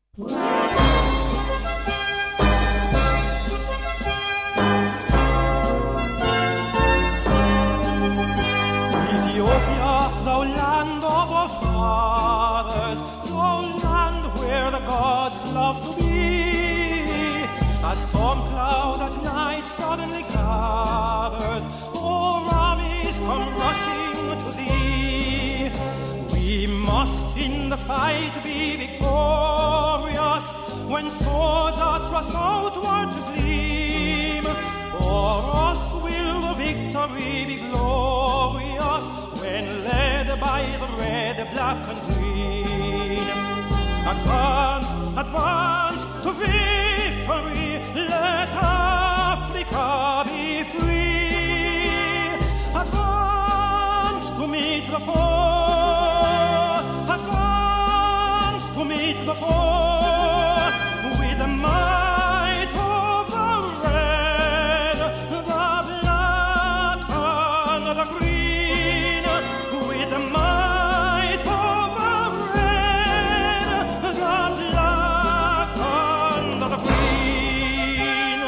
Ethiopia, thou land of our fathers, thou land where the gods love to be. A storm cloud at night suddenly gathers, all armies come rushing to thee. We must in the fight be victorious, when swords are thrust outward to gleam. For us will the victory be glorious, when led by the red, black and green. Advance, advance to victory, let Africa be free. Advance to meet the foe, advance to meet the foe, with the might of the red, the black and the green, with the might of the red, the black and the green.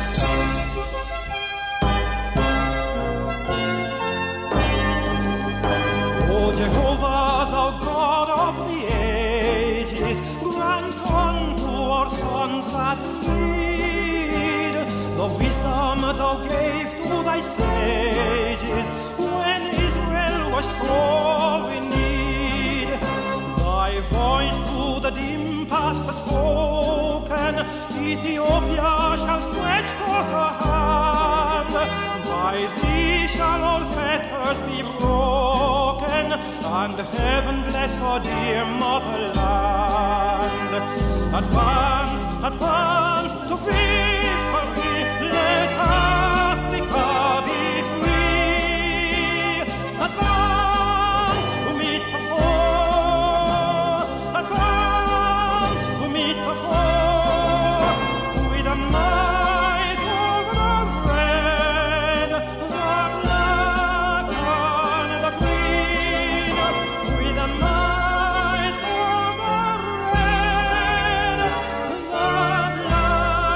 O Jehovah, thou God of the ages, grant unto our sons that need the wisdom thou gave to thy sages when Israel was sore in need. Thy voice through the dim past has spoken, Ethiopia shall stretch forth her hand. By thee shall all fetters be broken, and heaven bless our dear motherland. Advance, advance to victory, let Africa be free. Advance to meet the foe, advance to meet the foe, with the might of the red, the black and the green, with the might of the red, the black and the green.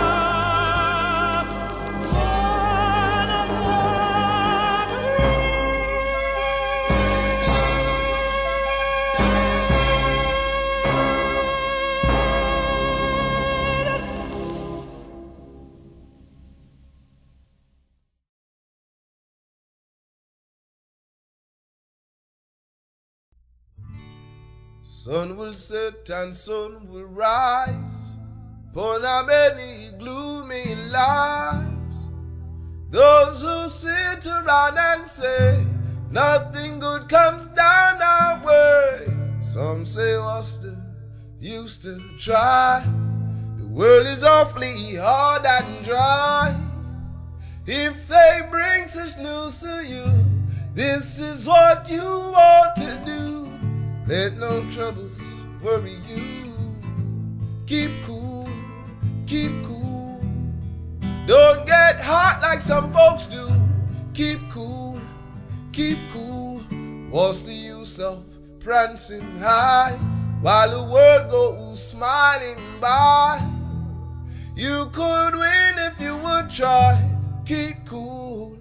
Sun will set and sun will rise upon our many gloomy lives. Those who sit around and say nothing good comes down our way. Some say what's the use to try? The world is awfully hard and dry. If they bring such news to you, this is what you ought to do. Let no troubles worry you. Keep cool, keep cool. Don't get hot like some folks do. Keep cool, keep cool. What's the use of prancing high while the world goes smiling by? You could win if you would try. Keep cool,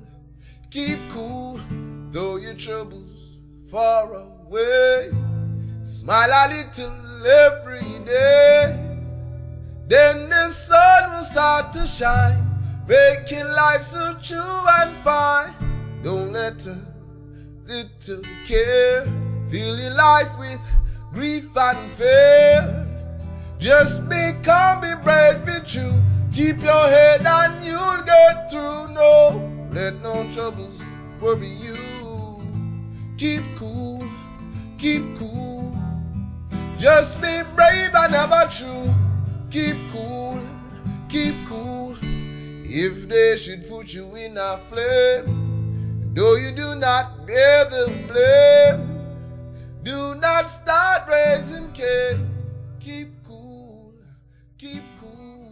though your troubles far away. Smile a little every day, then the sun will start to shine, making life so true and fine. Don't let a little care fill your life with grief and fear. Just be calm, be brave, be true. Keep your head and you'll get through. No, let no troubles worry you. Keep cool, keep cool. Just be brave and ever true. Keep cool, keep cool. If they should put you in a flame, though you do not bear the blame, do not start raising Cain. Keep cool, keep cool.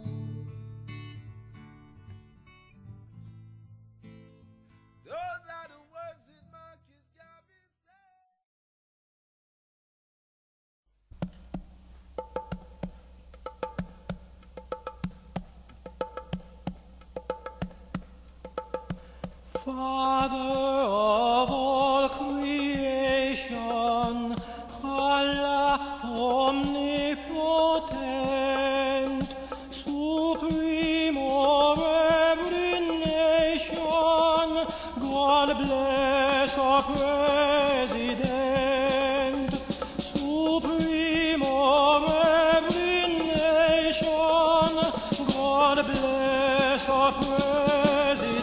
Those are the words that Marcus Garvey said. Father of all creation, Allah omnipotent, supreme over every nation, God bless our President, supreme over every nation, God bless our President.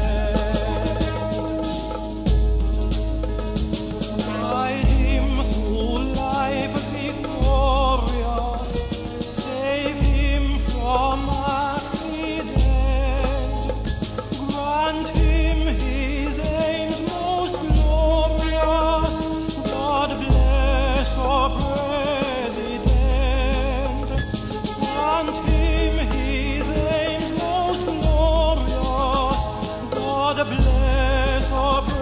Guide him through life victorious, save him from accident, grant him his aims most glorious, God bless our President, grant him his aims most glorious, God bless our President.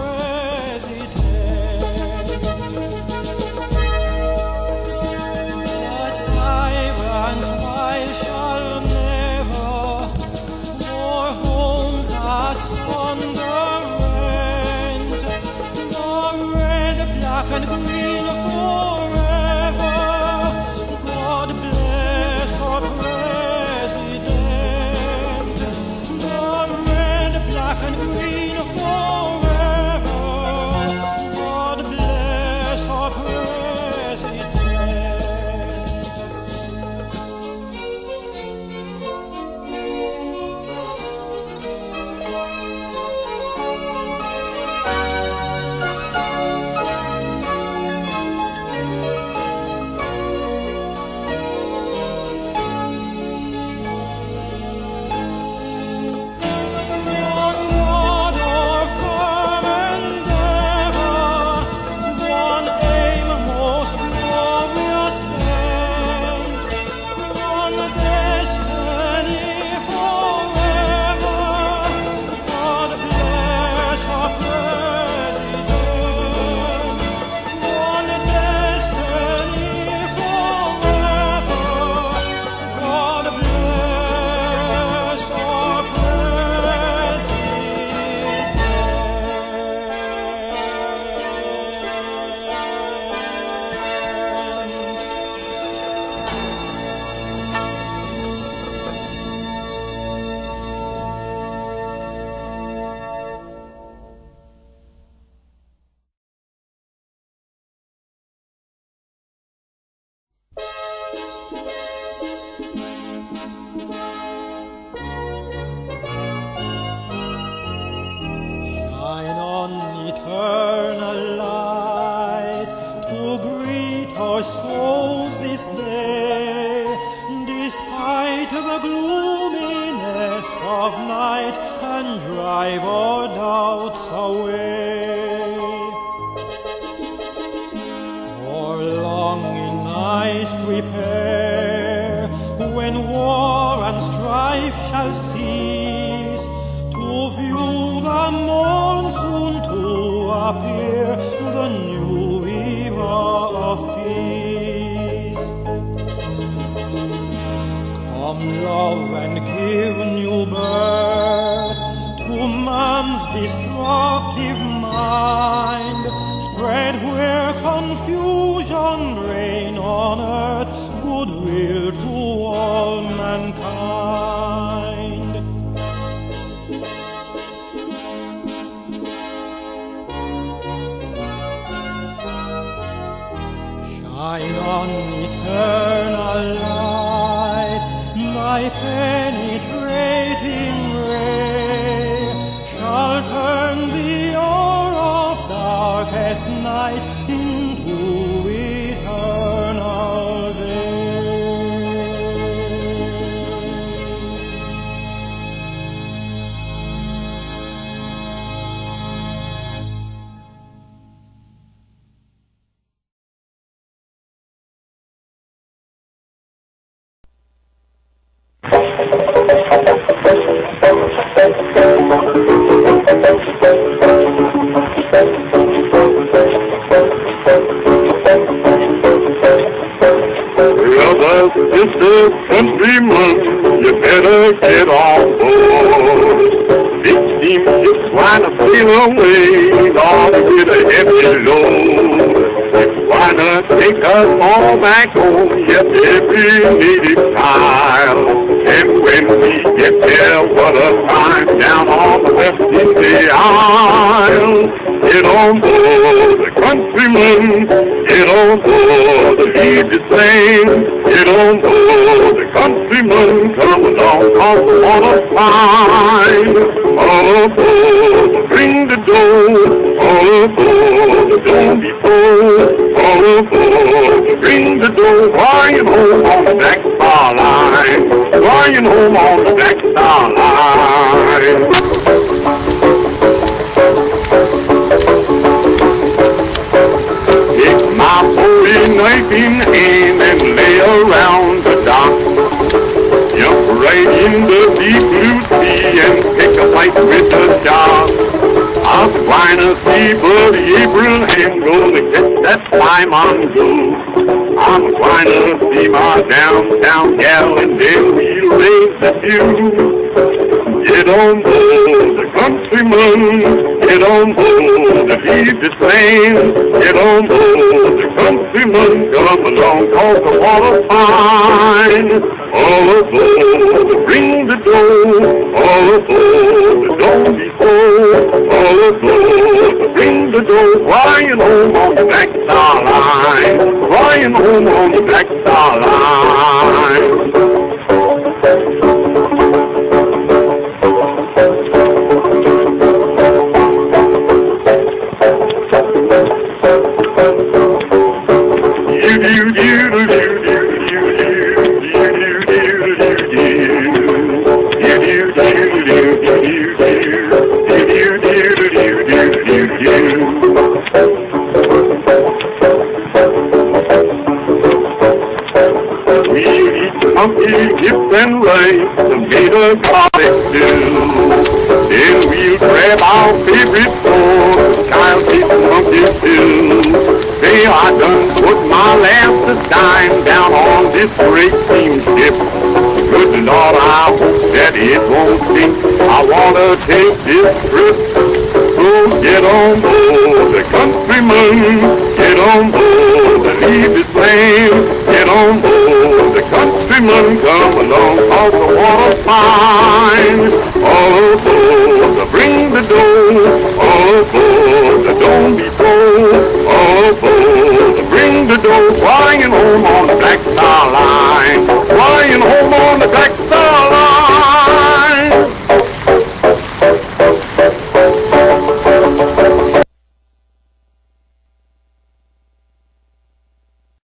The tyrant's smile shall never our homes asunder rent, the red, black, and green forever. God bless our President, the red, black, and green forever. God bless our President. One God, our firm endeavor, one aim most glorious bent, one destiny forever. God bless our President, one destiny forever. God bless our Shine on eternal light to greet our souls this day, despite the gloominess of night, and drive our doubts away. For longing eyes prepare, when war and strife shall cease, to view the morn soon to appear, the new era of peace. Come, love, and give new birth to man's destructive mind, spread where confusion reign on earth, goodwill to all mankind. Shine on eternal light, thy penetrating ray shall turn the hour of darkest night into eternal day. Brothers, sisters, countrymen, you better get on board. It seems just trying to sail away, Lord, with a heavy load. Why not take us all back home, yes, every native child? And when we get there, what a time down on the West Indian Isle. Get on board, the countrymen, get on board, the lead the same. Get on board, the countrymen, come along, cause the water's fine. All aboard, bring the dough, all aboard, don't be bold. All aboard, bring the dough, flying home on the back star line. Flying home on the back star line. Take my bowie knife in hand and lay around the dock. Jump right in the deep blue sea and pick a fight with the shark. I'm trying to see Buddy Abraham gonna catch that slime on go. I'm trying to see my downtown gal and then we'll raise the view. Get on board, the countrymen, get on board, the lead the same. Get on board, the countrymen, come along, cause the water's fine. All aboard, bring the dough, all aboard, don't be cold. All aboard, bring the dough, flying home on the back star line. Flying home on the back star line. Hips and rice, tomato garlic stew. Then we'll grab our favorite pork, child fish monkey stew. Say I done put my last dime down on this great steamship. Good Lord, I hope that it won't sink. I wanna take this trip. So get on board, the countrymen, get on board, the lead the same. Get on board, the countrymen, come along, cause the water's fine. All aboard, bring the dough, all aboard, don't be bold, all aboard.